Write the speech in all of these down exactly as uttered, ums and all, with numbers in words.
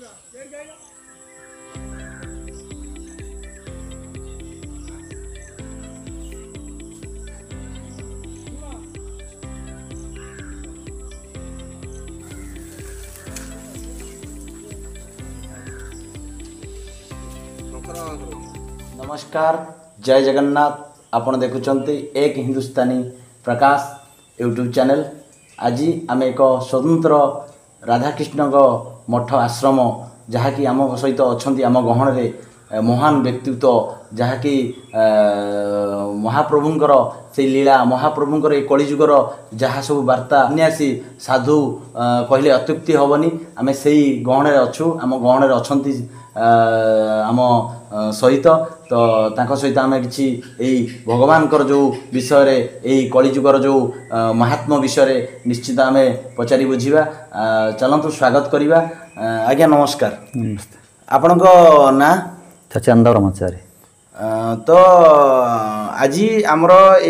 नमस्कार, जय जगन्नाथ। आपण देखुचंती एक हिंदुस्तानी प्रकाश यूट्यूब चैनल। आज आम एक स्वतंत्र राधाकृष्ण मठ आश्रम जहाँकि आम सहित अच्छा आम गहन में महान व्यक्तित्व जहाँकि महाप्रभुंकर से लीला महाप्रभुंकर एक कलिजुगर जहाँ सब वार्ता सन्यासी साधु कहले अत्युक्ति हेनी आम से गहन में अच्छु आम गहन में अच्छा आम सहित तो तांको सहित आम कि भगवान जो विषय रे यही कलिजुगर जो महात्मा विषय निश्चित आम पचारि बुझा। चलतु स्वागत करवा। आज्ञा नमस्कार। आपण ना चंद ब्रह्मचारी। तो आज आमर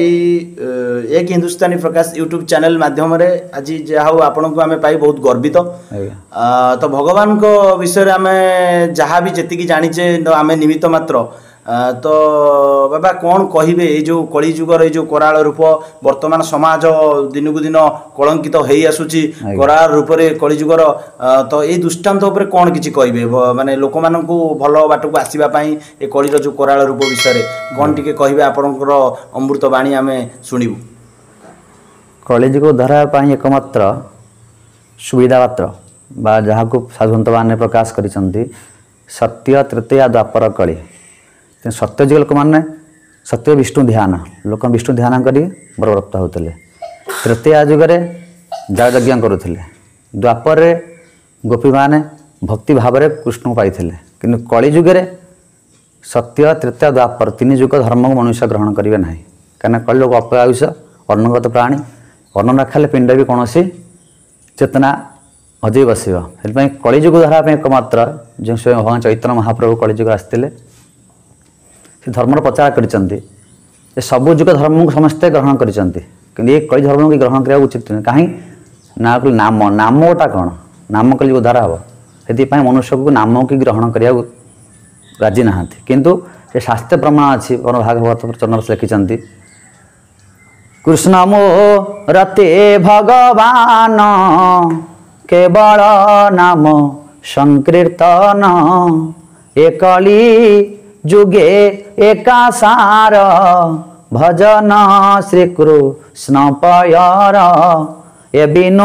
एक हिंदुस्तानी प्रकाश यूट्यूब चैनल माध्यम रे आज जहाँ आपण को आम पाई बहुत गर्वित। तो भगवान को विषय आम जहाँ भी जी जानीचे आम निमित्त मात्र। तो बाबा कौन कहे ये कलिजुगर ये कराल रूप वर्तमान समाज दिन को दिन कलंकित हो आसूची कराल रूप से कलिजुगर। तो ये दृष्टांत उपर कौन किसी कहे माने लोक मान भल बाट को आसवाई ये कलिर जो कराल रूप विषय कौन टी कहे आपणकर अमृत बाणी आम शुणु। कलिजुग उद्धार एकमात्र सुविधा पात्र बा जहाँ को साधुसंत मैंने प्रकाश कर सत्य तृतीया द्वापर कली। सत्य जुग लोक मैंने सत्य विष्णु ध्यान लोक विष्णु ध्यान कर बरव्रत होते। तृतीया जुगे जयज्ञ करुले। द्वापर गोपी मैंने भक्ति भाव में कृष्ण को पाई कि कलिजुगे सत्य तृतीया द्वापर तीन जुग धर्म को मनुष्य ग्रहण करेंगे ना कहीं कल लोक अपयुष अन्नगत प्राणी अन्न न खाले पिंड भी कौन चेतना हजई बस कलिजुग धारा एकमात्र जो स्वयं भगवान चैतन्य महाप्रभु कलिजुग आसते से धर्म प्रचार कर सबु जुग धर्म को समस्ते ग्रहण कर कली धर्म को ग्रहण करने उचित नहीं कहीं ना नाम नाम गोटा कौन नाम कली उद्धार हम से मनुष्य को नाम की ग्रहण करने राजी ना किंतु ये शास्त्र प्रमाण अच्छी भागवत चरण से लिखिं कृष्ण मोरते भगवान केवल नाम संकीर्तन एकली जुगे एकासार भजन श्री कृष्ण पयर ए बिनो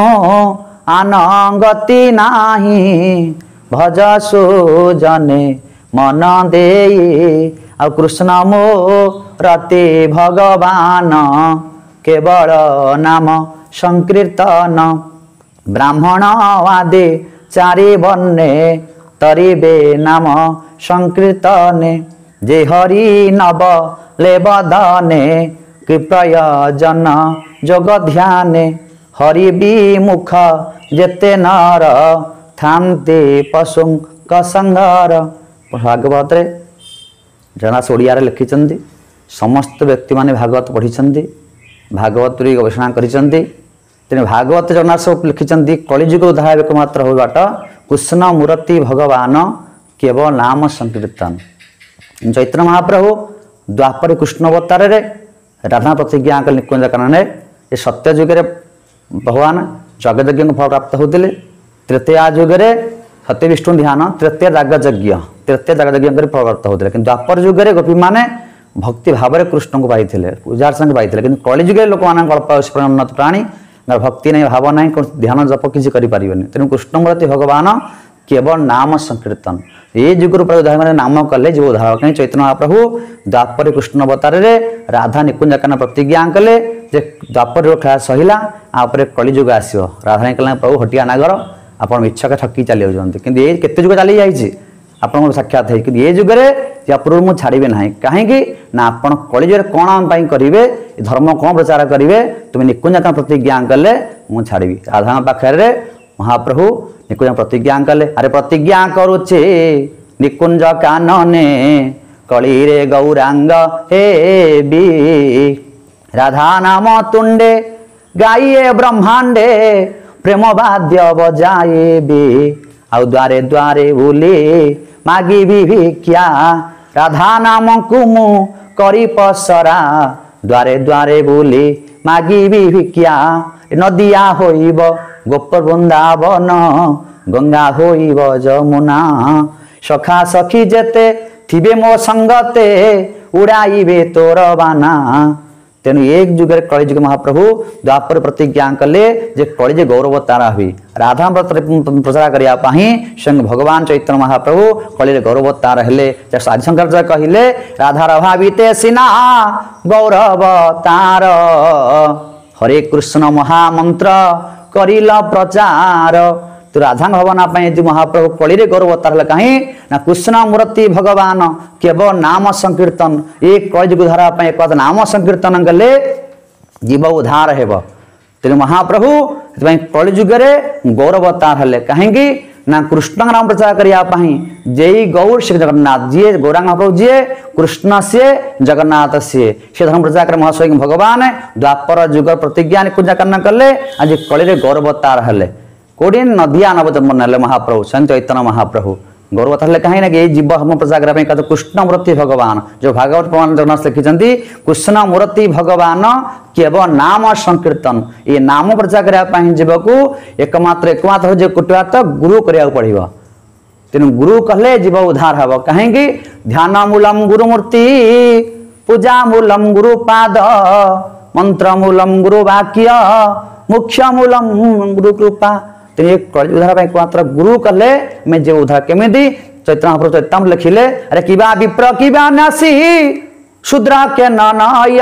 आनगति नाही भज सुजने मन दे आ कृष्ण मोरते भगवान केवल नाम संकीर्तन ब्राह्मण आदि चारि वर्णे तरिबे नाम संकीर्तने जे हरि नव लेवदने कृपयजन जोग ध्याने हरि विमुख जेते नर थांते पशुंक संहार। भागवत जनास ओडिया लिखि समस्त व्यक्ति माने भागवत पढ़ी भागवत गवेषणा करिसेंती तेने भागवत जनास लिखिं कलिजुग उद्धार एकमात्र हो बाट कृष्ण मूर्ति भगवान केवल नाम संकीर्तन। चैतन्य महाप्रभु द्वापर कृष्ण अवतार रे राधा प्रतिज्ञा कले निकुंज कारण ये सत्य जुगे भगवान जगयज्ञ को फल प्राप्त होते। तृतीया जुगे सत्य विष्णु ध्यान तृतीय रागयज्ञ तृतीय रागयज्ञ कर फल प्राप्त होते। कि द्वापर जुगे गोपी माने भक्ति भाव में कृष्ण को पाई पूजा अर्चना पाई कि कलिजुगे लोक मान अल्प उन्नत प्राणी भक्ति नहीं भाव ना ध्यान जप किसी करें तेणु कृष्ण मूर्ति भगवान केवल नाम संकीर्तन ये जुगर उद्धार नाम कले जीव उद्धार कहीं चैतन्य महाप्रभु द्वापर कृष्ण अवतार रे राधा निकुंज कान प्रतिज्ञा कले जे द्वापर खेला सहिला आपर कलिजुग आसो राधा निकल प्रभु हटिया नागर आप इच्छा ठकी चली जाती कि ये केते जुग चली जाइए आपन साक्षात है कि ये जुगे या पूर्व मुझे छाड़े ना कहीं ना आप कलिजुगे कौन आम करेंगे धर्म कौन प्रचार करेंगे तुम निकुंज कान प्रतिज्ञा कले मुझे छाड़ी राधा पाखे महाप्रभु निकुंज प्रतिज्ञा कले अरे प्रतिज्ञा करुचे निकुंज कानने कली रे गौरांग हे बी राधा नाम तुंडे गाइए ब्रह्मांडे प्रेम वाद्य बजाए बी ଆଉ ଦ୍ୱାରେ ଦ୍ୱାରେ ବୁଲି ମାଗିବି ଭିକ୍ଷା ରାଧା ନାମକୁ ମୁଁ କରି ପସରା ଦ୍ୱାରେ ଦ୍ୱାରେ ବୁଲି ମାଗିବି ଭିକ୍ଷା ନଦିଆ ହୋଇବ ଗୋପ ବୃନ୍ଦାବନ ଗଙ୍ଗା ହୋଇବ ଯମୁନା ସଖା ସଖୀ ଯେତେ ଥିବେ ମୋ ସଙ୍ଗତେ उड़ाइबे तोर बाना तेणु एक जुगे कलिजुग महाप्रभु द्वापर प्रतिज्ञा कले जे कलिजे गौरवतारा हुई राधा प्रचार करने स्वयं भगवान चैतन्य महाप्रभु कलिजे गौरवतार हेले आदिशंकर कहले राधार भाविते सिना गौरवतार हरे कृष्ण महामंत्र करिल प्रचार तो राधा भवना जो महाप्रभु कली गौरवतार कहीं ना कृष्ण मूर्ति भगवान केवल नाम संकीर्तन एक कलिजुग धारा एक नाम संकीर्तन कले जीव उद्धार हेब तेणु महाप्रभु कलिजुगे गौरवतार हेले कहीं ना कृष्ण नाम प्रचार करने जे गौर श्री जगन्नाथ जी गौरांग महाप्रभु जी कृष्ण से जगन्नाथ से से धर्म प्रचार कर महास्वयं भगवान द्वापर जुग प्रतिज्ञा पूजा करना कले आज कली गौरवतार हेले कोड़ी नदिया नव जन्म नेले महाप्रभु स्वयं चैतन्य महाप्रभु गौरवता हेले कहीं ना कि जीव धर्म प्रचार करने कृष्ण मूर्ति भगवान जो भागवत प्रमाण जगन्नाथ लिखिं कृष्ण मूर्ति भगवान केवल नाम संकीर्तन ये नाम प्रचार करने जीव को एकमात्र एकमात्र जो कुटवात गुरु करा पड़ो तेणु गुरु कहले जीव उद्धार हम कहीं ध्यान मूलम गुरुमूर्ति पूजा मूलम गुरुपाद मंत्र मूलम गुरु वाक्य मुख्य मूलम गुरु कृपा तेणु कलि उद्धार एकमात्र गुरु कले मैं जो उद्धार केमी चैतन्य महाप्रभु चैतन्य लिखिले अरे किबा विप्र किबा नासी शूद्र के नय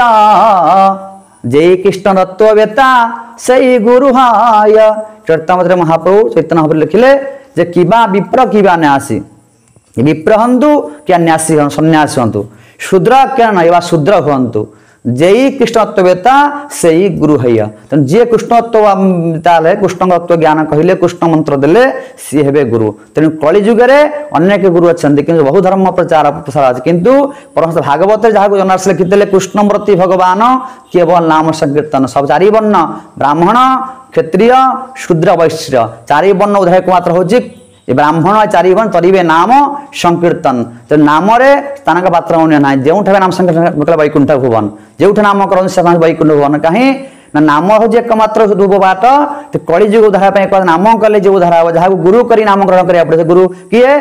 जय कृष्ण तत्व वेता से गुरु हाय चैतन्य महाप्रभु चैतन्य महाप्रभु लिखिले जे किबा विप्र किबा न्यासी विप्र हंतु क्या न्यासी सन्यासी हंतु शूद्र क्या नय शूद्र हंतु जय कृष्णत्ववेता से ही गुरु है तेना जी कृष्णत्व कृष्ण तत्व ज्ञान कहले कृष्ण मंत्र देले सी हे गुरु तेणु कलिजुगे अनेक गुरु अच्छा कि बहु धर्म प्रचार प्रसार अच्छे किंतु परमहंस भागवत जहाँ जनार्स लिखिते कृष्ण मूर्ति भगवान केवल नाम संकीर्तन सब चारि वर्ण ब्राह्मण क्षत्रिय शूद्र वैश्य चारि वर्ण उदय मात्र हूँ ब्राह्मण चारि वर्ण तरीबे नाम संकीर्तन तो नाम स्थान का पात्र ना जो नाम संकीर्तन वैकुंठ भुवन जो नाम कर वैकुंठ भुवन कहीं ना नाम हूँ एकमात्र रूप बाट तो कलिजुग उद्धार नाम कले जो उद्धार हम जहाँ गुरु कर नामकरण करा पड़े गुरु किए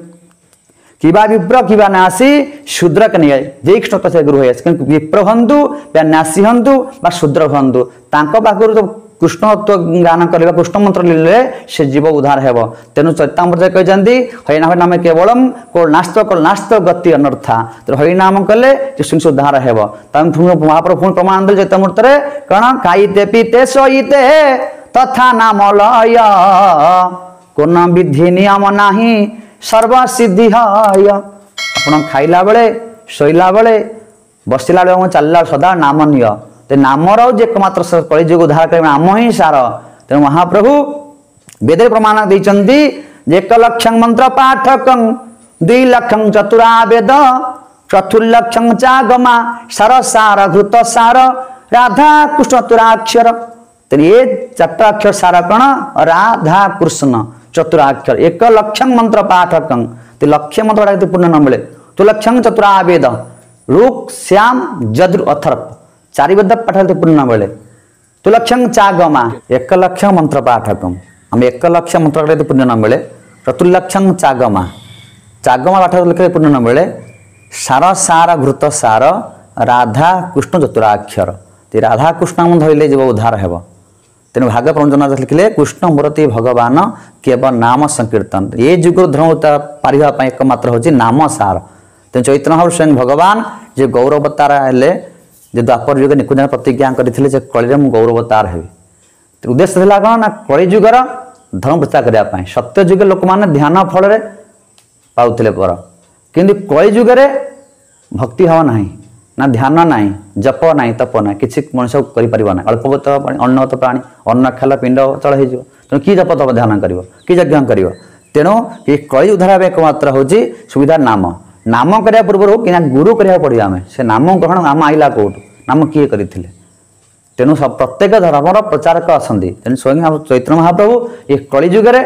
किबा विप्र किबा नासी शूद्र के नहीं जय कृष्ण से गुरु है विप्र हंतु या नासी हंतु शूद्र हंतु पाखर तो कृष्ण गान करवा कृष्ण मंत्र ले से जीव उद्धार हेब तेणु चैतन्य कहते हरिनाम नाम केवलम कोल नास्त कोल नास्त गति अनर्था तो हरिनाम कले सुन उद्धार हेब महाप्रभु पुणी प्रमाण दे चैतन्य कण खाइते पीते शोते तथा नाम लय कोन विधि नियम नाही सर्वसिद्धि हय आपण खाइला बेले शोला बेले बसला बेले चलला सदा नाम निय नामर एकमात्र कलिजुग उद्धार कर नाम ही सार तेणु महाप्रभु वेद प्रमाण देते एक लक्षं मंत्र पाठक दुई लक्षं चतुरा वेद चतुर्लक्षं चागमा सार सार घृत सार राधा कृष्ण तुराक्षर तेणु ये चतुराक्षर सार कण राधा कृष्ण चतुराक्षर एक लक्षं मंत्र पाठक लक्ष्य मंत्र पूर्ण न मिले तु लक्षं चतुरा वेद ऋक् श्याम यजुर् अथर्व चारि वेद पाठ पूर्ण बेले तु लक्षं चागमा एक लक्ष मंत्र पाठकम आम एक लक्ष मंत्र पूर्ण न बेले चतुर्लक्षं चागमा चागमा पाठ लिखे पूर्ण न बेले सार सार घृत सार राधा कृष्ण चतुराक्षर राधा कृष्ण धरले जीव उद्धार हेब तेणु भाग प्रवचन लिखिले कृष्ण मूर्ति भगवान केवल नाम संकीर्तन ये जुग धर्म पारिबा एकमात्र हूँ नाम सार तेणु चैतन्य स्वयं भगवान जे गौरवतार हेले जे द्वापर युग निकुंज प्रतिज्ञा करते कली में गौरवतार हेबी उद्देश्य था कौन ना कलिजुगर धर्म प्रचार करने सत्य जुगे लोक मैंने ध्यान फल पाते पर किंतु कलिजुगे भक्ति भाव ना ना ध्यान ना जप ना तप ना कि मनुष्य करना अल्पवत अन्नवत प्राणी अन्न खेल पिंड चल हो तेणु कि जप तप ध्यान कर कि यज्ञ कर तेणु ये कलि उद्धार एकमात्र हूँ सुविधा नाम नाम करने पूर्व कि गुरु करा पड़ा आम से नाम ग्रहण नाम आईला कौटू नाम किए करते तेणु सब प्रत्येक धर्मर प्रचारक अच्छा तेणु स्वयं चैतन्य महाप्रभु ये कलिजुगे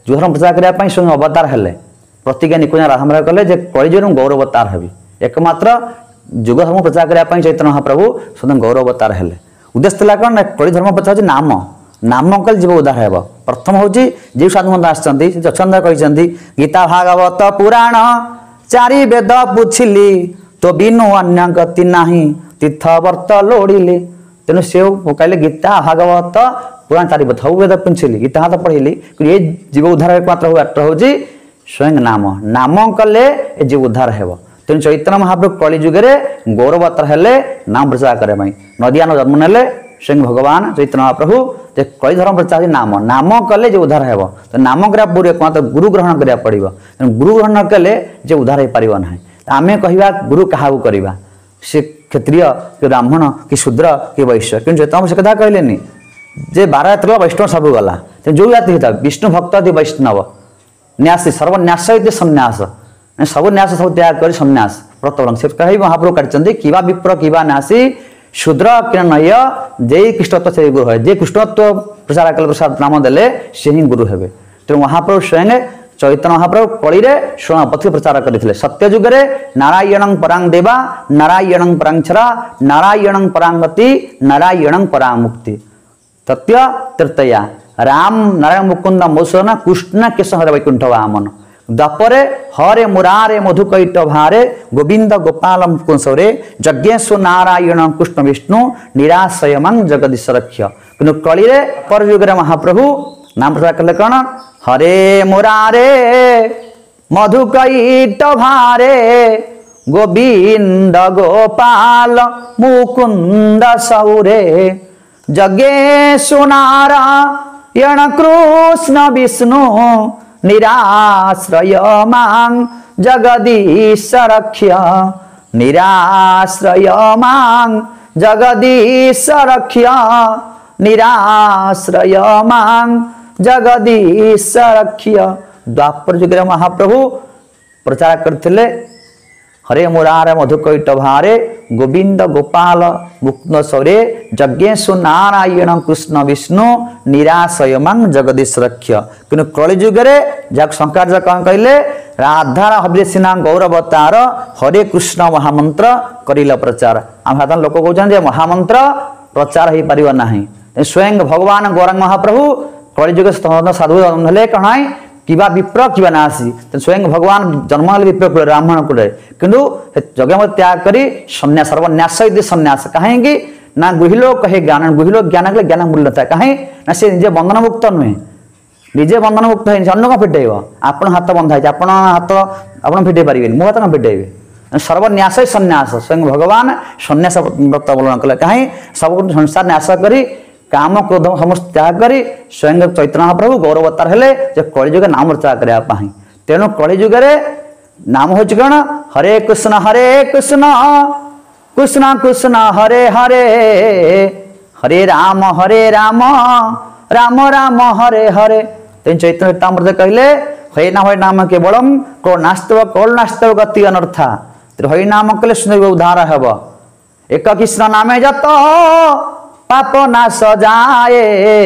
जो धर्म प्रचार करने स्वयं अवतार हेले प्रतिज्ञा निकुंज राधामरा कले जे कलिजुग गौरवतार हेबी एकमात्र जुग धर्म प्रचार करने चैतन्य महाप्रभु स्वयं गौरवतार हेले उद्देश्य था कौन कलि धर्म प्रचार नाम नाम कले जीव उद्धार हे प्रथम हूँ जो साधु मत आछंदी गीता भागवत पुराण चारि वेद पुछिली तो बिनु अन्य गति नाही तीर्थवर्त लोड़िले तेणु से कहले गीता भागवत पुराण चारि वेद वेद पुछिली गीता हाथ पढ़िली ये जीव उद्धार एकमात्र बाट हूँ स्वयं नाम नाम कले जीव उद्धार हे तेणु चैतन्य महाप्रभु कलि जुगे गौरवतर हेले नाम प्रचार करने नदियान जन्म नेले स्वयं भगवान चैतन्य महाप्रभु कलि धर्म प्रचार नाम नाम कले जो उद्धार हेब तो नाम करा पूर्व एकमात्र गुरु ग्रहण करा पड़ो तेणु गुरु ग्रहण कले जो उद्धार हो पार ना आम कह गुरु क्या करवा सी क्षत्रिय कि ब्राह्मण कि शूद्र कि वैश्य कि चैतन्य से कथा कहले जे बारह जाति वैष्णव सब गला जो जाति होता विष्णु भक्त थी वैष्णव न्यासी सर्वन्यास संन्यास सब न्यास सब त्याग कर संन्यास व्रत से कही महाप्रभु काटि किवा विप्र किवा न्यासी शूद्र कि नय जे कृष्णत्व से गुरु है जे कृष्णत्व प्रचार कल प्रसाद नाम देले से ही गुरु हेबे तेणु महाप्रभु स्वयं चैतन्य महाप्रभु कलि स्वर्ण पथि प्रचार करते सत्य जुगे नारायण परांग देवा नारायण परांग छरा नारायण परांगति नारायण परांग मुक्ति सत्य तृतीया राम नारायण मुकुंद मौसना कृष्ण केशव हरे वैकुंठ वामन दपरे हरे मुरारे मधुकैट भारे गोविंद गोपाल कुंसरे यज्ञेश्व नारायण कृष्ण विष्णु निराशयमं जगदीश रक्ष कि कलि पर युग महाप्रभु नाम प्रचार कले कौन हरे मुरारे मधुकैट भारे गोविंद गोपाल मुकुंद सौरे यज्ञेश्व नारायण कृष्ण विष्णु निराश्रय मां जगदीश रक्ष्य निराश्रय मां जगदीश रक्ष्य निराश्रय मां जगदीश रक्ष्य द्वापर युग महाप्रभु प्रचार करथिले हरे मुरारे मधुकैट भारे गोविंद गोपाल मुकुंद सौरे यज्ञेश्व नारायण कृष्ण विष्णु निराशय मां जगदीश रक्ष्य कि कलि जुगे जहाँ शंकराचार्य कौन कहले राधार हविषिना गौरवतार हरे कृष्ण महामंत्र करिल प्रचार आम साधारण लोक कहते महामंत्र प्रचार हो पार ना स्वयं भगवान गौरांग महाप्रभु कलि जुगे साधु हेले कण किवा विप्र किवा नासी स्वयं भगवान जन्म विप्र कुल ब्राह्मण कुल किंतु यज्ञ त्याग कर सन्यास सर्वन्यास सन्यास कहीं ना गुहिलोक कहे ज्ञान गुहिलोक ज्ञान कले ज्ञान मूल्य था कहीं ना से निजे बंधन मुक्त नुहे निजे बंधन मुक्त है अन्न कौन फिटेब आप हाथ बंधा है आप हाथ आप फिटे पारे मो हाथ कौन फिटेबे सर्वन्यास सन्यास स्वयं भगवान सन्यास व्रत अवलंबन कले कहीं सब संसार न्यास करी काम क्रोध समस्त त्याग कर स्वयं चैतन्य महाप्रभु गौरवतार हेले कलि जुगे नाम प्रचार करने तेणु कलि जुगे नाम हूँ कौन हरे कृष्ण हरे कृष्ण कृष्ण कृष्ण हरे हरे हरे राम हरे राम राम राम हरे हरे तेन चैतन्य चैतामृत कहले हरे नाम हरे नाम केवलम को नास्तव कौल नास्तव गति अनर्था हरि नाम कले सुंदर उद्धार हेब एक कृष्ण नामे जत पाप नाश जाए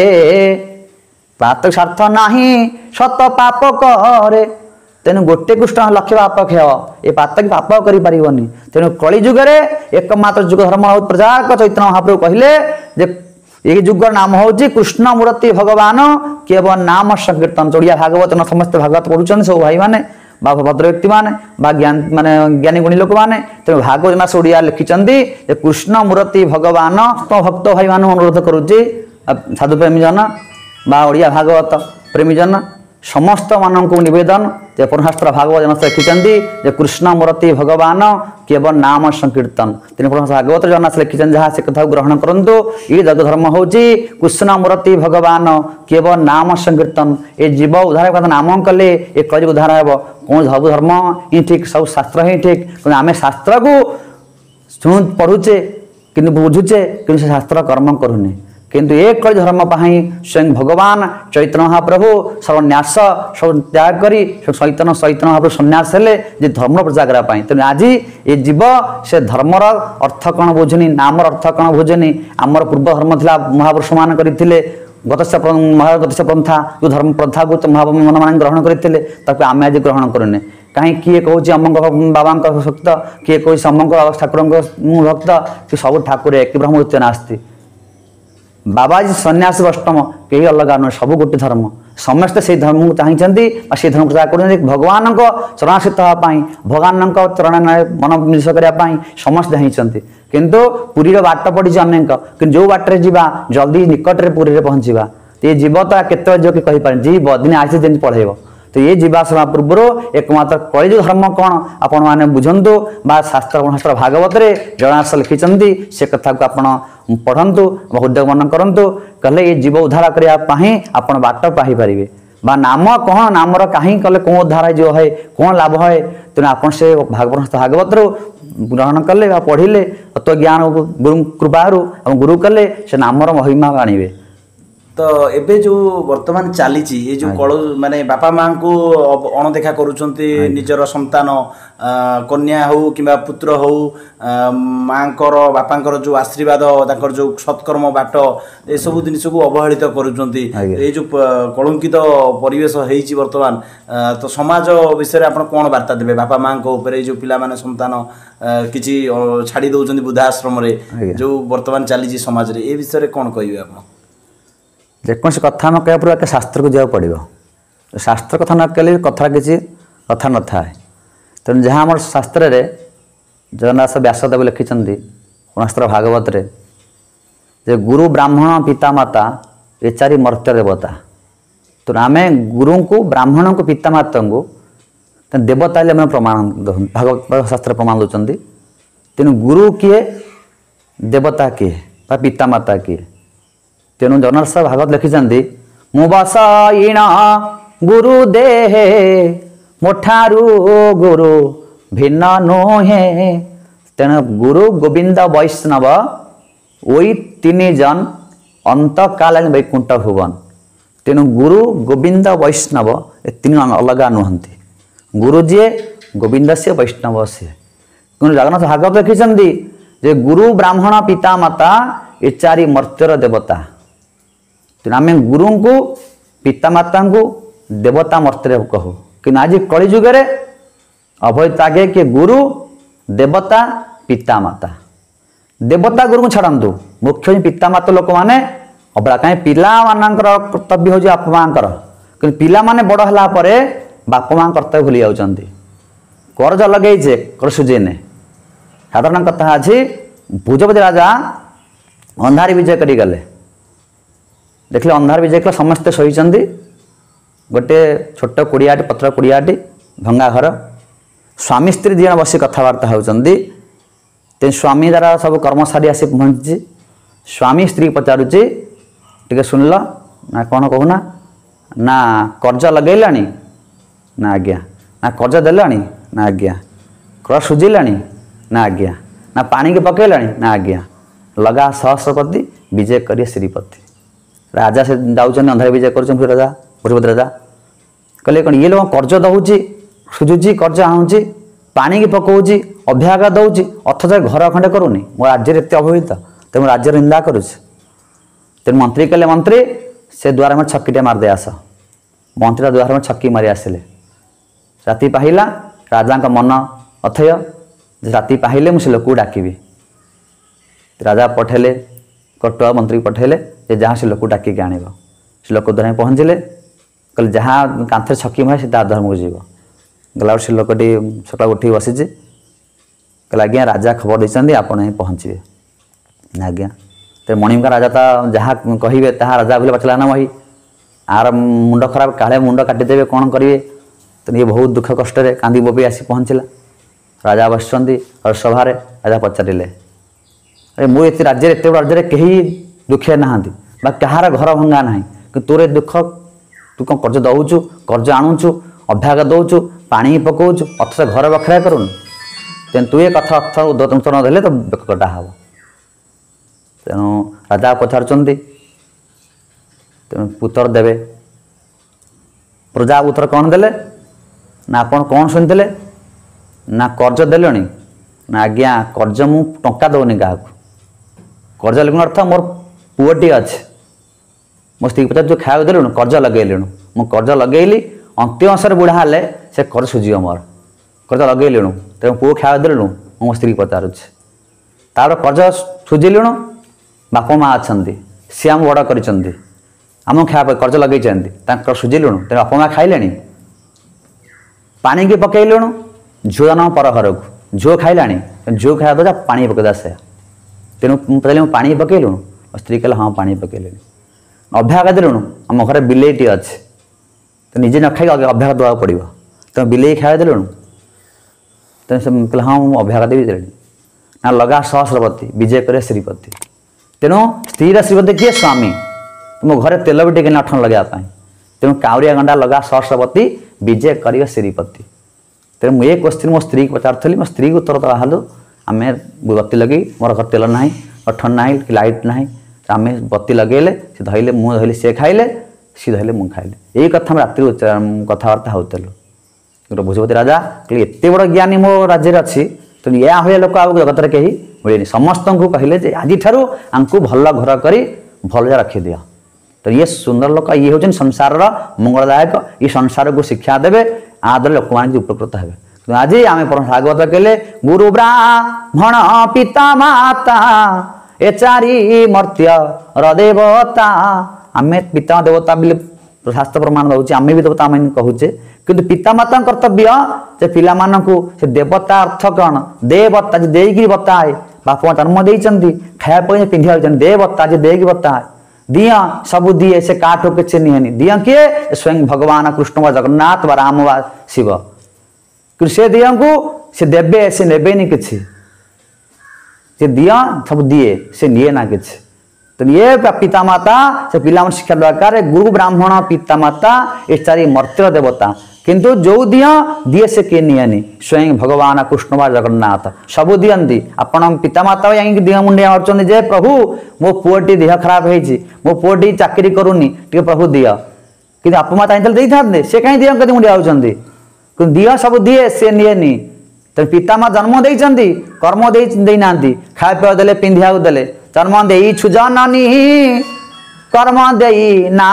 पाप स्वार्थ नाही सत पाप करे तेणु गोटे कृष्ण लक्ष्य पाप खेय ये पाप की पाप कर पारिबनी तेणु कलि जुगे एकमात्र जुग धर्म प्रचारक चैतन्य महाप्रभु कहले जे ये जुग नाम हूँ कृष्ण मूर्ति भगवान केवल नाम संकीर्तन चढ़िया भागवत समस्त भागवत पढ़ुं सब भाई मैंने बा भद्र व्यक्ति मैंने ज्ञान माने ज्ञानी गुणी लोक मैंने तेणु भागवत मास ओडिया लिखिं कृष्ण मूर्ति भगवान तो भक्त भाई मान अनुरोध करुच्ची साधु प्रेमी जन बा ओडिया भागवत प्रेमी जन समस्त मानक नवेदन जे पुरशास्त्र भागवत जन लिखिं कृष्ण मूर्ति भगवान केवल नाम संकीर्तन तीन भागवत जन लिखिं जहाँ से कथा ग्रहण करूँ ये जग धर्म हूँ कृष्ण मूर्ति भगवान केवल नाम संकीर्तन ये जीव उद्धार नाम कले ये कल उद्धार हे कौन सब धर्म ही ठीक सब शास्त्र ही ठीक आम शास्त्र को शुणु पढ़ुचे कि बुझुचे कि शास्त्र कर्म करूने किंतु एक कल धर्म पाई स्वयं भगवान चैतन्य महाप्रभु सर्वन्यास सब त्याग करी चैतन्य चैतन्य महाप्रभु सन्यास हेले जे धर्म प्रचार करने तेणु आज ये जीव से धर्मर अर्थ कौन बुझुनी नामर अर्थ कौन बुझुनी आमर पूर्व धर्म थिला महापुरुष मान करते गतस्य महागतस्य पंथा जो धर्म प्रथा को मन मान ग्रहण करते आम आज ग्रहण करूने कहीं किए कौच अम्म बाबा भक्त किए कौच अम्म ठाकुर भक्त कि सब ठाकुर एक ब्रह्मत्व नास्ती बाबाजी सन्यासी अष्टम कहीं अलग नुह सब गोटे धर्म समस्ते से धर्म को चाहते से धर्म प्रचार कर भगवान चरणाश्रित होगापाई भगवान चरण मन निवेश करने समस्ते चाहते किंतु पुरी बाट पड़ी अनेक कि जो बाटर जा जल्दी निकट में पुरी पहुँचा ये जीव तो केत जो कि कहीपर जीव दिन आसी दिन पढ़ेब तो ये जीवासमा पूर्व एकमात्र कलिज धर्म कौन आपण मैंने बुझंतु शास्त्र शास्त्र भागवत जनास लिखिं से कथा को आपण पढ़ंतु हृदय मन करंतु कहले ये जीव उद्धार करने आपण बाट पाई पारे बा नाम कौन नामर कहीं कले कौन उद्धार जो है कौन लाभ है तेना आप से भागवत भागवत ग्रहण कले पढ़िले तत्व ज्ञान गुरु कृपारू गुरु कले से नामर महिमा आनिबे। तो एबे जो वर्तमान चली ये जो कल माने बापा माँ को अणदेखा करुचंती निजर संतान कन्या हो कि पुत्र हो माँकर बापांकर जो आशीर्वाद तांकर जो सत्कर्म बाट ए सब जिनिस को अवहेलित करुचंती ये जो कलंकित परिवेश होईची वर्तमान तो समाज विषय आपण कोन वार्ता देबे बापा माँ को ऊपर जो पिला माने संतान किछि छाड़ी दउचंती वृद्धाश्रम रे जो वर्तमान चली समाज रे ए विषय कोन कहिबे आपण जेकोसी कथा न कह पूरा शास्त्र को जाओ पड़ो शास्त्र कथा न कले कथा किसी कथा न था तेणु जहाँ आम शास्त्र रे जगन्नाथ व्यासदेव लिखिं शास्त्र भागवत रे जे गुरु ब्राह्मण पिता माता ये चारि मर्त्य देवता तो आम गुरु को ब्राह्मण को पिता माता को देवता आम प्रमाण भागवत शास्त्र प्रमाण दौरान तेणु गुरु किए देवता किए पिता माता किए तेणु जगन्नाथ भागवत लिखिं मुबासाइण गुरु देहे मोठारू गुरु भिन्न नुहे तेणु गुरु गोविंद वैष्णव ओई तीन जन अंत काल वैकुंठ भुवन तेणु गुरु गोविंद वैष्णव ए तीन अलग नुहति गुरु जी गोविंद से वैष्णव से तेणु जगन्नाथ भागवत लिखिं गुरु ब्राह्मण पिता माता ये चारि मर्त्यर देवता तेणु आम गुरु को पिता माता को देवता मर्त्य कहू कि आज कलिजुगे अभयता आगे कि गुरु देवता पिता माता देवता गुरु को छाड़ू मुख्य पिता माता लोक मैंने अबड़ा कहीं पिला मानकर कर्तव्य हो बापा माँकर कि पिला माने बड़ है बापा माँ कर्तव्य भूली जाऊँच कर्ज लगे कर सुझेने साधारण कथा अच्छी भुजपति राजा अंधारी विजय करी गले देखले अंधार विजय कला समस्ते शोचंदी गोटे छोट कुड़ियाटी पथर कुड़ियाटी भंगा घर स्वामी स्त्री दिजन बस कथबार्ता होती तेज स्वामी द्वारा सब कर्मचारी आसी पहुँची स्वामी स्त्री पचारुची टे शुणल ना कौन कहूना ना कर्ज लगेला ना आज्ञा ना कर्ज देला ना आज्ञा कर सुझिला ना आज्ञा ना पानी के पकेला ना आज्ञा लगा सहस्रपति विजय करिए श्रीपति राजा से जाऊँ अंधार विजय कर राजा भूपति राजा कहले कौन ये लोग कर्ज दौची सुझुची कर्ज आणुची पानी की पकाऊँच अभ्याग दौची अथच घर खंडे करूनी मो राज्य एत अवहेलित तेणु राज्य निंदा करुच्ची तेणु मंत्री कहले मंत्री से द्वार में छक्कीटे मारदे आस मंत्री द्वार में छक्की मारी आसिले राति पाहिला राजा मन अथय राति पाहिले मुझे लोक डाकिबी राजा पठेले कटुआ मंत्री पठेले जहाँ से लोक डाक आण से लोक द्वारा पहुँचले कल जहाँ कांथे छक्की मारे से धर्म को जीव गला से लोकटी सकाल उठी बसी कहले आज्ञा राजा खबर देते आप पहुँचे आज्ञा तो मणिका राजा तो जहाँ कहे ता राजा बोले पचला ना वही आर मुंड खराब काले मुंड काटिदेवे कौन करेंगे तो ये बहुत दुख कष्ट कांदी बोबी आसी पहुँचला राजा बस सभार राजा पचारे अरे मुझे राज्य एत बड़ राज्य कहीं दुखिया ना कहार घर भंगा ना कि तोर दुख तू कौन कर्ज दौचु कर्ज आणुचु अभ्याग दौचु पानी पकाऊचु अथच घर बखरा करूनु तेणु तु ये कथा अर्थ उत्तर देले तो बेक कटा हम तेणु राजा पचारुंट तेणु पुत्र देवे प्रजा उत्तर कौन देले ना आप कौन शुणिले ना कर्ज देले ना आज्ञा कर्ज मु टंका दौनी क्या कर्ज लेकिन अर्थ मोर पुअटी अच्छे मो स्त्री पचार जो खाया देलुणु कर्ज लगेलुणु मु कर्ज लगेली अंतिम अवसर बुढ़ा हेले से कर्ज सुझीव मोर कर्ज लगेलुणु तेणु पुओ खाया देलुणु मो स्त्री पचारुच्छे तार कर्ज सुझिलुणु बापा माँ अच्छा सी आम बड़ कर आम खाया कर्ज लगे सुझिलुणु तेणु बापा माँ खाइले पानी की पकईलुणु झील दान पर घर को झील खाइला झील खाया तो पानी पकईदा से तेणु पचारे पानी पकईलुणु स्त्री कहला हाँ पानी पकईले अभ्यास देलुणु आम घर बिलेईटी अच्छे तो निजे न खाई अभ्यास देवा पड़ो तेणु बिले खाया देलुणु तेणु से कहला हाँ मुझे अभ्यास देवी देली ना लगा सहस्रपति विजय करे श्रीपति तेणु स्त्रीर श्रीपति किए स्वामी मो घर तेल भी टे नठन लगापी तेणु काउरिया गंडा लगा सहस्रपति विजय कर श्रीपति तेणु मुझे क्वेश्चन मो स्त्री को पचारूली मो स्त्री को उत्तर दबालु आम बत्ती लगे मोर घर तेल ना अठन ना कि लाइट ना आम बत्ती लगेले सी धरले मुझे धरली सी खाइले सी धरले मुझे खाइले यही कथा राति कथबार्ता होलु भूजपति राजा कहले एत बड़ ज्ञानी मो राज्य अच्छी तेणु या भाई लोक आ जगत कहीं मिले समस्त को कहले आज आमको भल घर कर भल रखी दिया तो ये सुंदर लोक ये हूँ संसार मंगलदायक ये संसार को शिक्षा देवे आदर लोक मान उपकृत हे आज आम परम भागवत कहले गुरु ब्राह्मण पिता माता ए चारि मर्त्य रदेवता आम पिता देवता बोले शास्त्र प्रमाण दौर आम भी देवता आम कहूचे किंतु पिता माता कर्तव्य से पिला मानकु से देवता अर्थ कौन देवता जे देगी बताए बापा जन्म देइचंदी खाया पई पिंधिया देवता जे देगी बताए दिया सबू दिए से काठो किसी निहनी दिया किए स्वयं भगवान कृष्ण व जगन्नाथ व राम व शिव से दिया को से देवे से नेबे नहीं किसी से दिया सब दिए से निए ना किसी तो ये पिता माता से पिला शिक्षा दरकार गुरु ब्राह्मण पिता माता ये चारि मर्त्य देवता किंतु जो दिया दिए से किए नियनि स्वयं भगवान कृष्ण व जगन्नाथ सबू दियंती आपण पिता माता दिह मुंडिया मार्चन जे प्रभु मो पुओटी देह खराब है मो पुओटी चाकरी करूनी टे प्रभु दिया कि आप माँ चाहिए सी कहीं दिया मुंडिया होती दिह सब दिए सी निएनि तो पिता माँ जन्म देती कर्म देना खाया पीवा देले पिंधिया देले जन्म दे जननी कर्म दे ना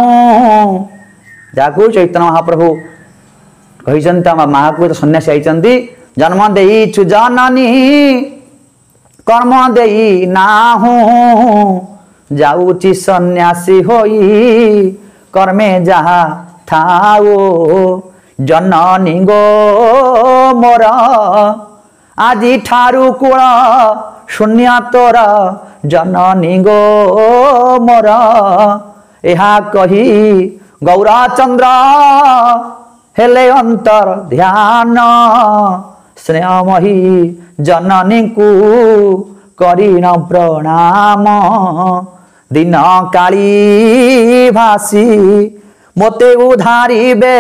जाकू चैतन्य महाप्रभु कही माँ को सन्यासी आई जन्म देइछु जननी कर्म दे ना जाऊची सन्यासी होई कर्मे जहा थाओ जननी गो मोर आजी ठारू कूल शून्य तोर जननी गो मोर एहा कही गौराचंद्र हेले अंतर ध्यान स्नेहमही जननी को करीन प्रणाम दिन काली भासी मोते उधारिबे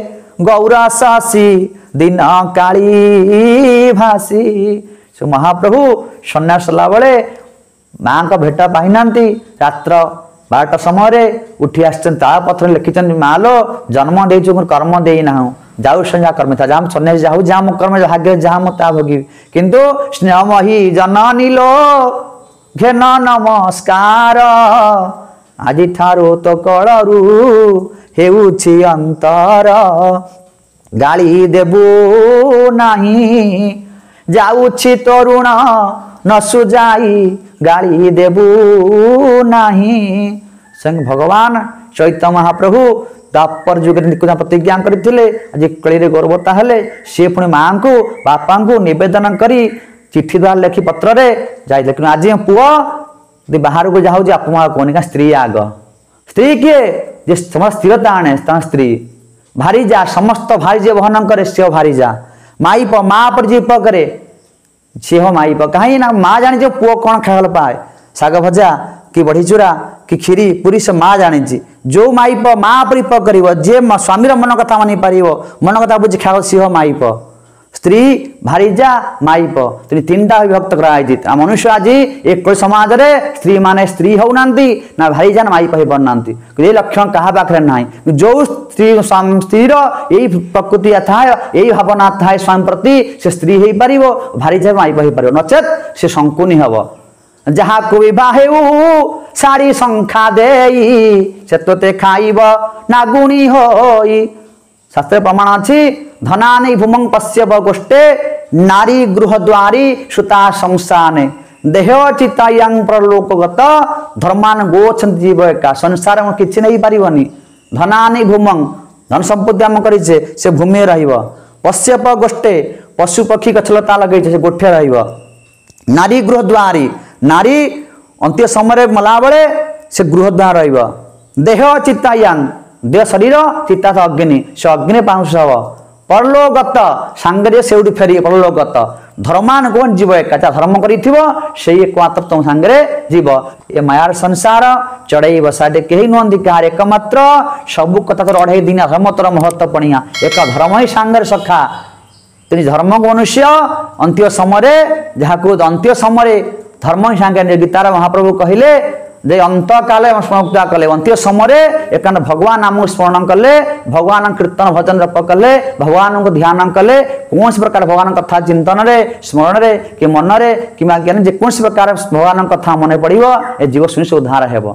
गौराशासी दिन काली भासी सो महाप्रभु सन्यास सला बेले माँ का भेट पाई ना रात्र बारटा समय उठी आसर लिखिं माँ लो जन्म देचु कर्म देना जाऊ संजा कर्म था जहाँ सन्यासी जाऊ जहाँ मो कर्म भाग्य जहाँ मुझे भोगी किंतु स्नेहमही जननी लो घेन नमस्कार आज ठारू तो कलरू हेउछि अंतर गाली देबू नहीं जाऊछि तरुण न सुजाई गाली देबू नहीं संग भगवान चैतन्य महाप्रभु दापर जुग प्रतिज्ञा करते आज कली गर्भता हेले सी पुणी माँ को बापा को नवेदन करी चिठी द्वारा लेखि पत्र जाए लेकिन आज पुओ बाहर को जाऊँ आप माँ कहनी का स्त्री आग स्त्री किए जे समस्त स्थिरता आने स्त्री भारी जा समस्त भारी जे वहन करे से भारी जा माईप माँ पर जी करे सी हो माईप कहीं ना माँ जानी जो पुओ कौन खाल पाए शाग भजा कि बढ़ी चूरा कि खीरी पूरी से माँ जानी जो माईप माँ पर प कर जे स्वामी मन कथा मानी पार मन कथा बुझी खाओ सी हो माईप स्त्री भारी जा माईप तीन तीन टा विभक्त कराई मनुष्य आज एक समाज रे स्त्री माने स्त्री होना ना भारी जा ना माईप हो पारना ये लक्षण क्या पाखे ना जो स्त्री स्त्रीर यही प्रकृति था यही भावना था स्वामी प्रति से स्त्री हो पार भारी जा माईप हो पार नचेत से शंकुनी हम जहा को विवाहेऊ सारी संख्या देई से तोते खाइब नागुणी होई शास्त्र प्रमाण अछि धनानि भूमं पश्यव गोष्ठे नारी गृहद्वारी सुता शमशाने देह चितायं प्रलोकगत धर्मान गोछन जीव एका संसार में किछि नहीं पारिबनी धनानि भूमं धन संपत्ति आम करिछे से भूमि रहिब पश्यप गोष्ठे पशु पक्षी गछलता लगे से गोठे रहिब नारी गृहद्वारी नारी अंत्य समय मला बेले से गृहद्वार रहिब देह चितायं देह शरीर चित्ता अग्नि से अग्नि पाउस हब परलोकगत सांगे से फेरी परलोकगत धर्मान कौन जीव एका धर्म कर एकमात्र तुम सांगे जीव ये मायार संसार चढ़ई बसाटे कहीं नुहति कहार एकमात्र सबू कथा तो अढ़ई दिन धर्म तोर महत्व पणिया एक धर्म ही सांगे सखा तेज धर्म को मनुष्य अंत्य समय जहाँ अंत्य समय धर्म ही सांगे गीतार महाप्रभु कहले जे अंत काले स्मरण कले अंत्य समय एकान भगवान नाम स्मरण कले भगवान कीर्तन भजन जप कले भगवान को ध्यान कले कौन प्रकार भगवान कथा चिंतन रे स्मरण रे कि मन रे कि ज्ञान जेको प्रकार भगवान कथा मन पड़ो ए जीव शुनि से उद्धार हेब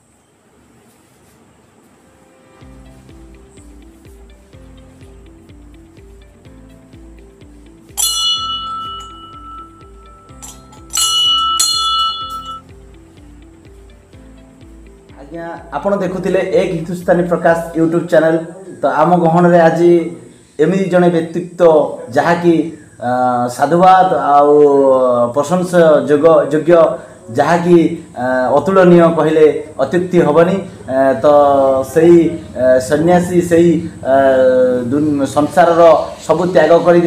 आज्ञा आपण देखुथिले एक हिंदुस्तानी प्रकाश यूट्यूब चैनल तो आम गहन रे आज एमि जने व्यक्तित्व जहाँकि साधुवाद आउ प्रशंसा योग्य जहाँकि अतुलनीय कहले अत्युक्ति हेनी तो सही सन्यासी सही संसार सबु त्याग कर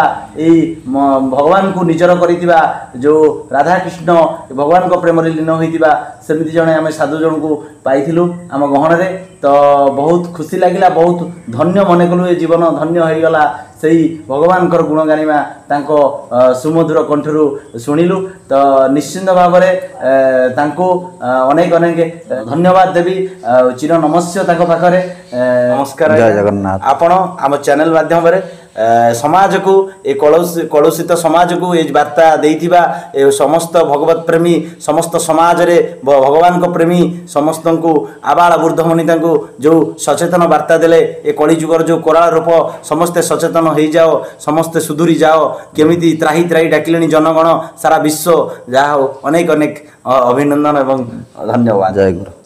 भगवान को निजर कर जो राधा कृष्ण भगवान को प्रेम लीन होता सेमती जड़े आम साधु जन को पाइलु आम गहन रे तो बहुत खुशी लगिला बहुत धन्य मन कलु ये जीवन धन्य होगला सही भगवान गुण गानिमा तांको सुमधुर कंठरू शुणिलु तो निश्चिंत भाव में तांको अनेक अनेक धन्यवाद देवी चिर नमस्य तांको पाखरे नमस्कार जय जगन्नाथ आपण आम चैनल माध्यम समाज को ए कलुषित समाज को ये वार्ता देइथिबा ए समस्त भगवत प्रेमी समस्त समाज रे भगवान को प्रेमी समस्त को आबाल वृद्धमणि तांको जो सचेतन वार्ता देले ए कली जुगर जो कोराल रूप समस्ते सचेतन हो जाओ समस्ते सुधुरी जाओ केमिति त्राही त्राही डाकिलेनी जनगण सारा विश्व जा अनेक अनेक अभिनंदन एवं धन्यवाद जय गुरु।